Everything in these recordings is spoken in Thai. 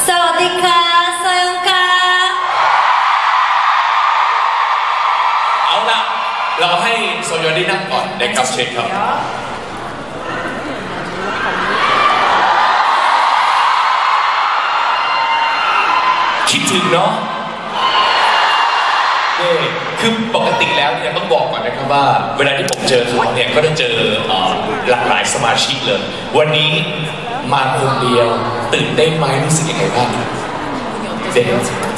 สวัสดีค่ะซอยองค่ะเอาล่ะเราให้โซยอนได้นั่งก่อนได้ครับเชิญครับคิดถึงเนาะคือปกติแล้วเนี่ยต้องบอกก่อนนะครับว่าเวลาที่ผมเจอเขาเนี่ยก็ได้เจอหลากหลายสมาชิกเลยวันนี้มาคนเดียวตื่นเต้นไหมรู้สึกยังไงบ้างเด็ก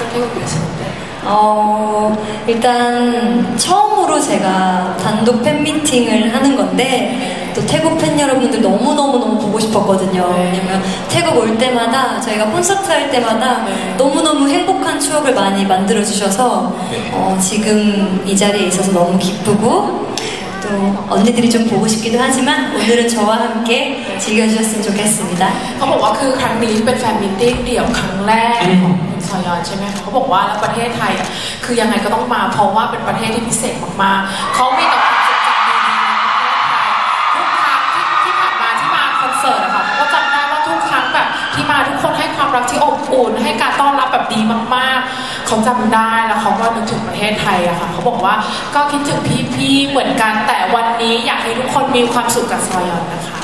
일단 처음으로 제가 단독 팬미팅을 하는 건데 또 태국 팬 여러분들 너무너무 보고 싶었거든요. 왜냐면 태국 올 때마다 저희가 콘서트 할 때마다 너무너무 행복한 추억을 많이 만들어주셔서 지금 이 자리에 있어서 너무 기쁘고 또 언니들이 좀 보고 싶기도 하지만 오늘은 저와 함께 즐겨주셨으면 좋겠습니다. เขาบอกว่าคือครั้งนี้เป็นแฟนมิตติ้งเดี่ยวครั้งแรกของคุณซอยอนใช่ไหมเขาบอกว่าแล้วประเทศไทยคือยังไงก็ต้องมาเพราะว่าเป็นประเทศที่พิเศษมากๆเขามีแต่ความทรงจำดีๆในประเทศไทยทุกครั้งที่ผ่านมาที่มาคอนเสิร์ตอะค่ะก็จำได้ว่าทุกครั้งแบบที่มาทุกคนให้ความรักที่อบอุ่นให้การต้อนรับแบบดีมากๆเขาจำได้แล้วเขาก็นึกถึงประเทศไทยอะค่ะเขาบอกว่าก็คิดถึงพี่ๆเหมือนกันแต่วันนี้อยากให้ทุกคนมีความสุขกับซอยอนนะคะ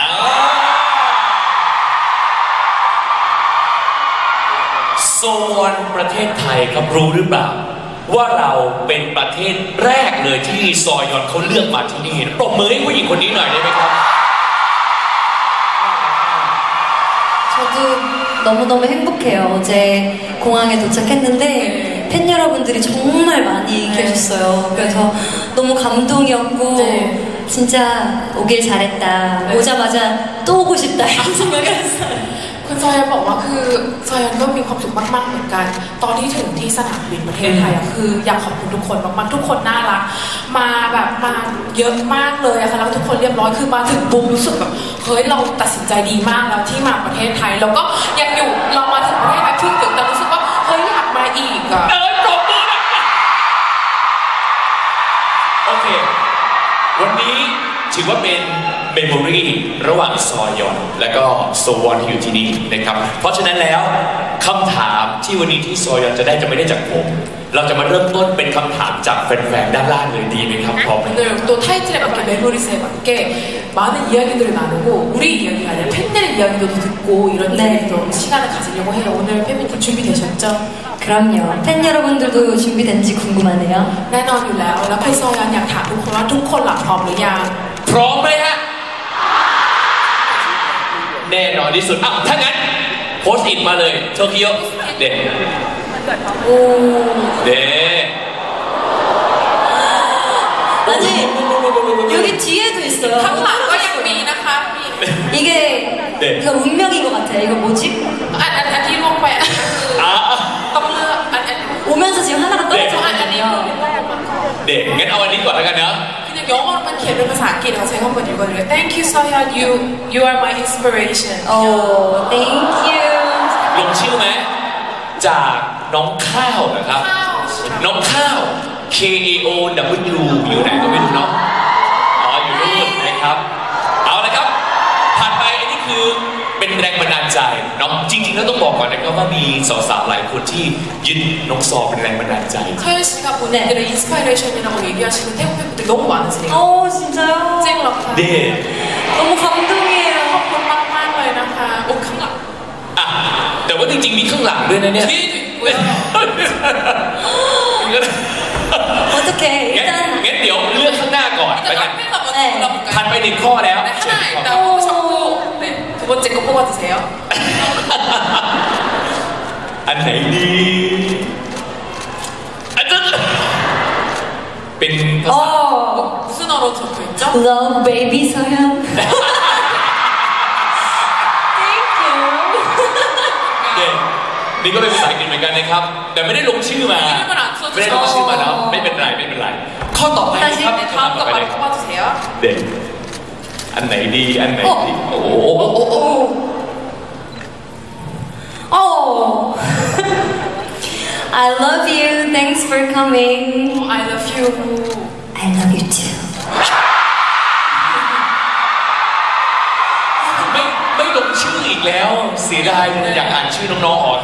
โซนประเทศไทยครับรู้หรือเปล่าว่าเราเป็นประเทศแรกเลยที่ซอยอนเขาเลือกมาที่นี่ปรบมือให้ผู้หญิงคนนี้หน่อยได้ไหมครับ 저도 너무너무 행복해요. 어제 공항에 도착했는데 팬 여러분들이 정말 많이 계셨어요. 그래서 너무 감동이었고 진짜 오길 잘했다. 오자마자 또 오고 싶다 이런 생각을 했어요. คุณซอยอนบอกว่าคือซอยอนก็มีความสุขมากๆเหมือนกันตอนที่ถึงที่สนามบินประเทศไทยคืออยากขอบคุณทุกคนมากๆทุกคนน่ารักมาแบบมาเยอะมากเลยค่ะแล้วทุกคนเรียบร้อยคือมาถึงปุ๊บรู้สึกแบบเฮ้ยเราตัดสินใจดีมากแล้วที่มาประเทศไทยแล้วก็ยังอยู่เรามาถึงประเทศไทยถึงแต่รู้สึกว่าเฮ้ยอยากมาอีกอ่ะปรบมือโอเควันนี้ถือว่าเป็นเมมโมรีระหว่างซอยอนและก็โซวอนที่อยู่ที่นี่นะครับเพราะฉะนั้นแล้วคำถามที่วันนี้ที่ซอยอนจะไม่ได้จากผมเราจะมาเริ่มต้นเป็นคำถามจากแฟนๆด้านล่างเลยดีไหมครับพร้อมไหม 또 타이틀에 맞게 메모리스에 맞게 많은 이야기들을 나누고 우리 이야기가 아니라 팬들의 이야기도 듣고 이런 이야기도 시간을 가지려고 해요. 오늘 팬미팅 준비되셨죠? 그럼요. 팬 여러분들도 준비된지 궁금하네요. แน่นอนอยู่แล้วแล้วพี่ซอยอนอยากถามทุกคนว่าทุกคนหลับพร้อมหรือยังพร้อมไหมฮะแน่นอนที่สุดถ้างั้นโพสต์อิทมาเลยโตเกียวเด็ดเด็ด 아니 여기 뒤에도 있어요. ข้างหลังก็ยังมีนะคะ 이게 이거 운명인 것 같아요. 이거 뭐지? อันที่ลงไปต้องเลือก 오면서 지금 하나가 떨어졌거든요. เด็กงั้นเอาอันนี้ก่อนแล้วกันนะ 그냥 영어로만 เขียนเป็นภาษาอังกฤษ제가 한번 읽어드릴게요. Thank you, Soyeon. You are my inspiration. Oh, thank you. ลงชื่อไหมจากน้องข้าวนะครับน้องข้าว KAOW อยู่ไหนก็ไม่รู้เนาะอยู่นู่นนะครับเอาละครับถัดไปอันนี้คือเป็นแรงบันดาลใจเนาะจริงๆแล้วต้องบอกก่อนนะครับว่ามีสาวๆหลายคนที่ยึดน้องซอเป็นแรงบันดาลใจ 서현 씨가 본인들의 인스파이레이션이라고 얘기하시는 태국 팬분들 너무 많으세요. 진짜요? 쨍럽. 네. 너무 감동이에요. ขอบคุณมากๆเลยนะคะข้างหลังแต่ว่าจริงๆมีข้างหลังด้วยนะเนี่ย 뒤에도 있고요. 어떡해. 일단 งั้นเดี๋ยวเลือกข้างหน้าก่อนแล้วกัน 앞에서 먼저 골라볼까요? ถัดไปหนึ่งข้อแล้ว 네, 하나 일단 뽑으셨고 두 번째 거 뽑아주세요. อันไหนดีเป็นภาษา 무슨 어로 적혀있죠? Love baby 서현. Thank you. นี่ก็เป็นภาษาอังกฤษเหมือนกันนะครับแต่ไม่ได้ลงชื่อมาไม่ได้ลงชื่อมาแล้วไม่เป็นไรข้อต่อไปครับ 다음 거 바로 뽑아주세요. เด็กอันไหนดีโอ้โห I love you. Thanks for coming. I love you. I love you too. ไม่ลงชื่ออีกแล้วเสียดายอยากอ่านชื่อน้องๆ